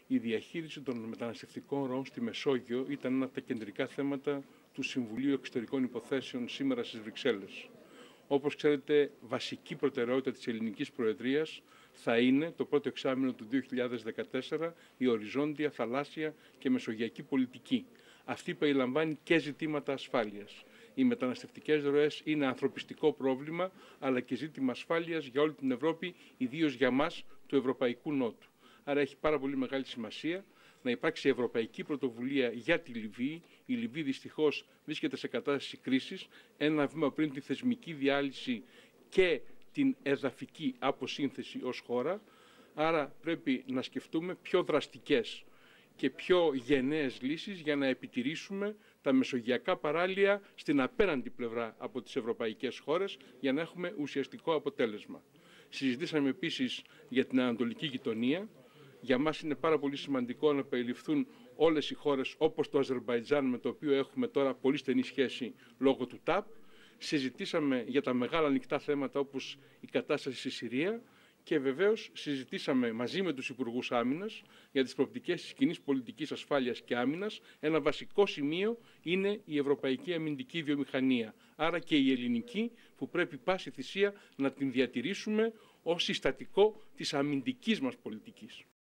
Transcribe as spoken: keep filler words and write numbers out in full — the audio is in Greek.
Η διαχείριση των μεταναστευτικών ροών στη Μεσόγειο ήταν ένα από τα κεντρικά θέματα του Συμβουλίου Εξωτερικών Υποθέσεων σήμερα στις Βρυξέλλες. Όπως ξέρετε, βασική προτεραιότητα της ελληνικής προεδρίας θα είναι το πρώτο εξάμηνο του δύο χιλιάδες δεκατέσσερα η οριζόντια, θαλάσσια και μεσογειακή πολιτική. Αυτή περιλαμβάνει και ζητήματα ασφάλειας. Οι μεταναστευτικές ροές είναι ανθρωπιστικό πρόβλημα, αλλά και ζήτημα ασφάλειας για όλη την Ευρώπη, ιδίως για μας του Ευρωπαϊκού Νότου. Άρα έχει πάρα πολύ μεγάλη σημασία να υπάρξει ευρωπαϊκή πρωτοβουλία για τη Λιβύη. Η Λιβύη δυστυχώς βρίσκεται σε κατάσταση κρίσης, ένα βήμα πριν τη θεσμική διάλυση και την εδαφική αποσύνθεση ως χώρα. Άρα πρέπει να σκεφτούμε πιο δραστικές και πιο γενναίες λύσεις για να επιτηρήσουμε τα μεσογειακά παράλια στην απέναντι πλευρά από τις ευρωπαϊκές χώρες για να έχουμε ουσιαστικό αποτέλεσμα. Συζητήσαμε επίσης για την ανατολική γειτονία. Για μας είναι πάρα πολύ σημαντικό να περιληφθούν όλες οι χώρες όπως το Αζερμπαϊτζάν, με το οποίο έχουμε τώρα πολύ στενή σχέση λόγω του ΤΑΠ. Συζητήσαμε για τα μεγάλα ανοιχτά θέματα όπως η κατάσταση στη Συρία και βεβαίως συζητήσαμε μαζί με τους Υπουργούς Άμυνας για τις προοπτικές της κοινής πολιτικής ασφάλειας και άμυνας. Ένα βασικό σημείο είναι η ευρωπαϊκή αμυντική βιομηχανία, άρα και η ελληνική, που πρέπει πάση θυσία να την διατηρήσουμε ως συστατικό της αμυντικής μας πολιτικής.